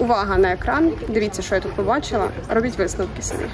Увага на екран, дивіться, що я тут побачила, робіть висновки собі.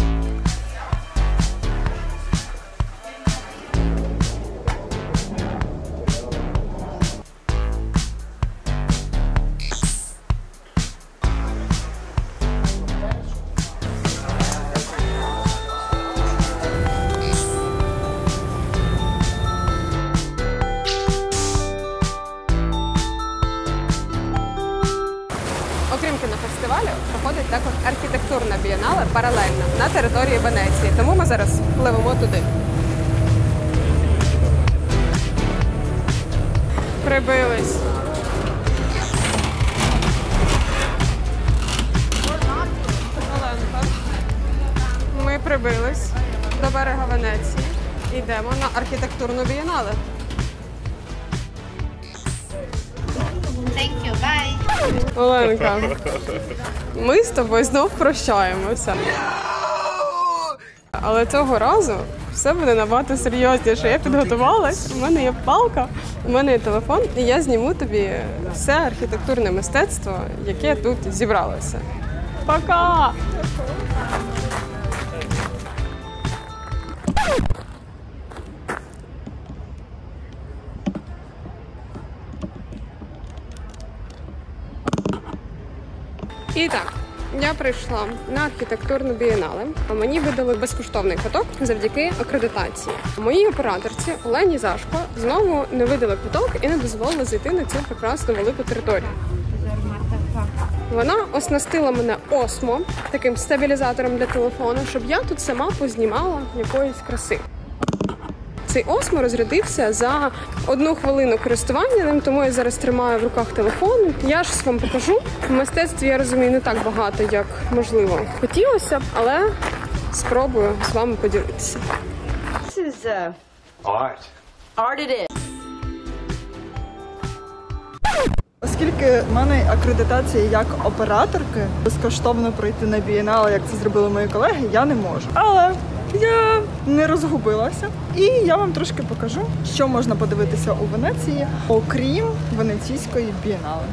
Окрім кінофестивалю, проходить також архітектурна бієнале паралельно на території Венеції. Тому ми зараз пливемо туди. Прибились. Ми прибились до берега Венеції. Йдемо на архітектурну бієнале. Thank you, bye. Оленка, ми з тобою знов прощаємося. Але цього разу все буде набагато серйозніше. Я підготувалась, у мене є палка, у мене є телефон, і я зніму тобі все архітектурне мистецтво, яке тут зібралося. Пока! І так, я прийшла на архітектурну бієнале, а мені видали безкоштовний квиток завдяки акредитації. Моїй операторці Олені Зашко знову не видали квиток і не дозволили зайти на цю прекрасну велику територію. Вона оснастила мене Осмо, таким стабілізатором для телефону, щоб я тут сама познімала якоїсь краси. Цей Осмо розрядився за 1 хвилину користування ним, тому я зараз тримаю в руках телефон. Я ж вам покажу. В мистецтві, я розумію, не так багато, як, можливо, хотілося б, але спробую з вами поділитися. This is art. Art it is. Оскільки в мене акредитація як операторки, безкоштовно пройти на бієнале, як це зробили мої колеги, я не можу. Але я не розгубилася. І я вам трошки покажу, що можна подивитися у Венеції, окрім венеційської бієнале.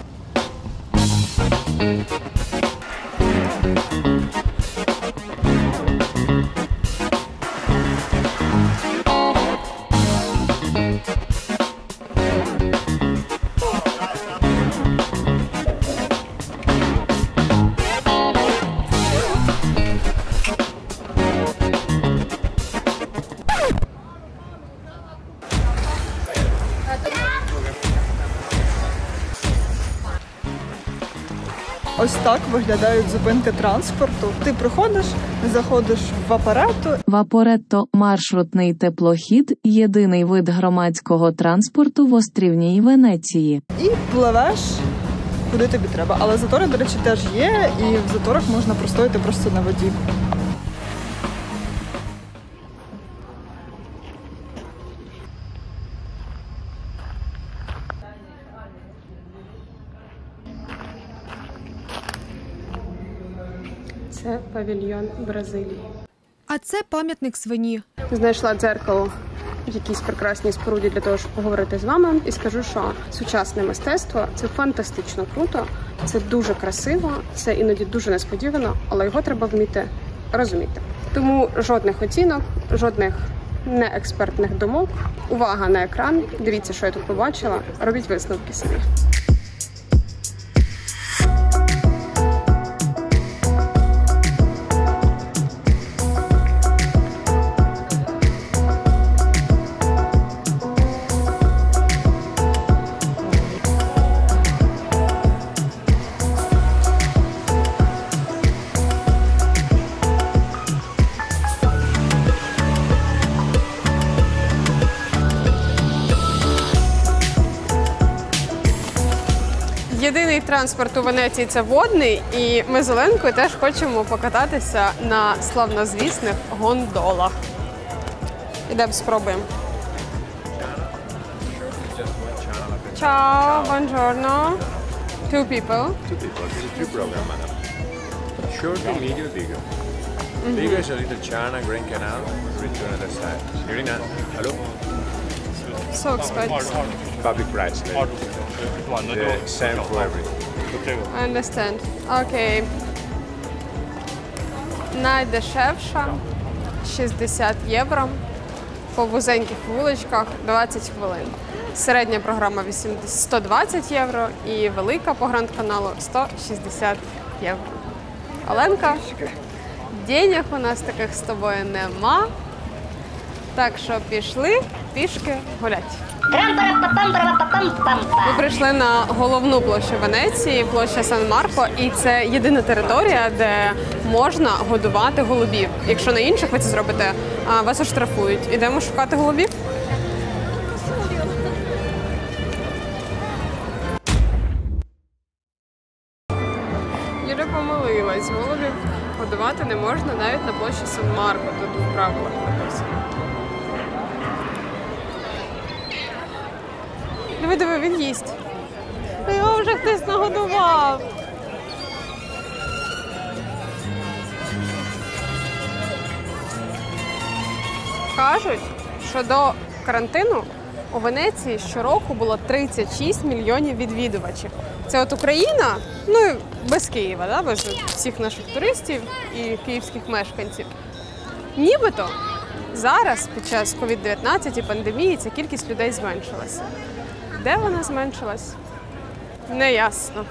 Ось так виглядають зупинки транспорту. Ти приходиш, заходиш в Вапоретто. Вапоретто – маршрутний теплохід, єдиний вид громадського транспорту в острівній Венеції. І пливеш, куди тобі треба. Але затори, до речі, теж є, і в заторах можна простояти просто на воді. Це павільйон Бразилії. А це пам'ятник свині. Знайшла дзеркало в якійсь прекрасній споруді для того, щоб поговорити з вами. І скажу, що сучасне мистецтво – це фантастично круто, це дуже красиво, це іноді дуже несподівано, але його треба вміти розуміти. Тому жодних оцінок, жодних неекспертних думок. Увага на екран, дивіться, що я тут побачила, робіть висновки собі. Єдиний транспорт у Венеції – це водний, і ми з Оленкою теж хочемо покататися на славнозвісних гондолах. Ідемо спробуємо. Ciao, buongiorno. Two people. Two people. This is two program, madam. Short, medium, bigger. Bigger is a little China, Grand Canal, reach to another side. Irina, hello? So expensive. Public price, the same for everything. I understand. Окей. Найдешевша 60 євро. По вузеньких вуличках 20 хвилин. Середня програма 120 євро і велика по Гранд-каналу 160 євро. Оленка, денег у нас таких з тобою нема. Так що пішли пішки гулять. Ми прийшли на головну площу Венеції, площа Сан-Марко, і це єдина територія, де можна годувати голубів. Якщо на інших ви це зробите, вас оштрафують. Ідемо шукати голубів? Юля помилилась, голубів годувати не можна навіть на площі Сан-Марко, тут в правилах написано. Диви, він їсть. Його вже хтось нагодував. Кажуть, що до карантину у Венеції щороку було 36 мільйонів відвідувачів. Це от Україна, ну і без Києва, да? Без всіх наших туристів і київських мешканців. Нібито зараз, під час COVID-19 і пандемії, ця кількість людей зменшилася. Де вона зменшилась? Неясно.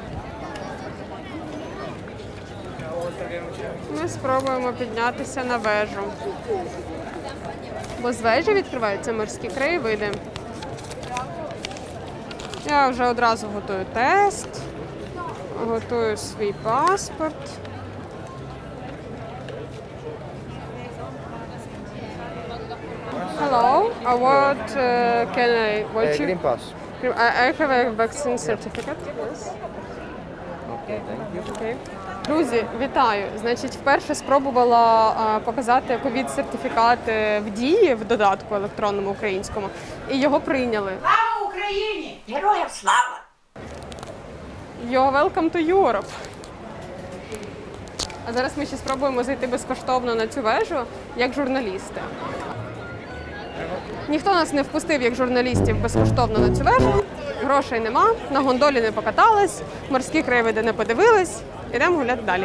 Ми спробуємо піднятися на вежу. Бо з вежі відкриваються морські краєвиди. Я вже одразу готую тест, готую свій паспорт. Hello, what can I watch you? Green pass. I have a vaccine certificate. Yes. Okay, thank you. Okay. Друзі, вітаю! Значить, вперше спробувала показати ковід-сертифікат в дії в додатку електронному українському, і його прийняли. Слава Україні! Героям слава! You're welcome to Europe. А зараз ми ще спробуємо зайти безкоштовно на цю вежу, як журналісти. Ніхто нас не впустив, як журналістів, безкоштовно на цю вежу. Грошей нема, на гондолі не покатались, морські краєвиди не подивились. Ідемо гуляти далі.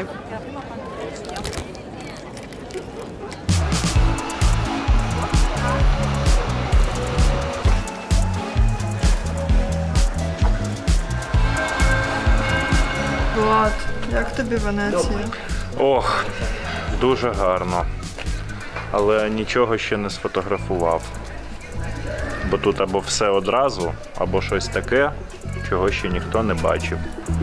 Влад, як тобі Венеція? Ох, дуже гарно. Але нічого ще не сфотографував. Бо тут або все одразу, або щось таке, чого ще ніхто не бачив.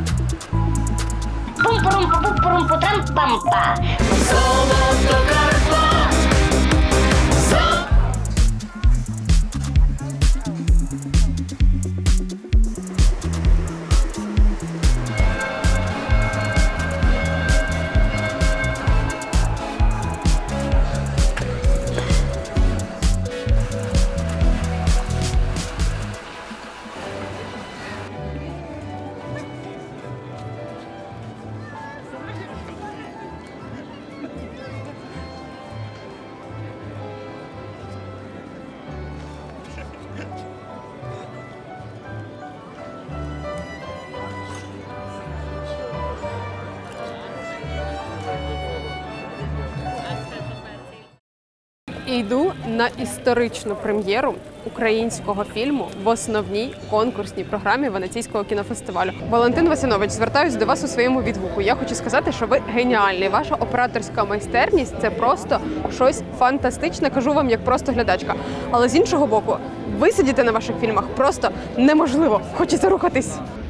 Йду на історичну прем'єру українського фільму в основній конкурсній програмі Венеційського кінофестивалю. Валентин Васинович, звертаюсь до вас у своєму відгуку. Я хочу сказати, що ви геніальний. Ваша операторська майстерність – це просто щось фантастичне, кажу вам як просто глядачка. Але з іншого боку, висидіти на ваших фільмах просто неможливо. Хочеться рухатись.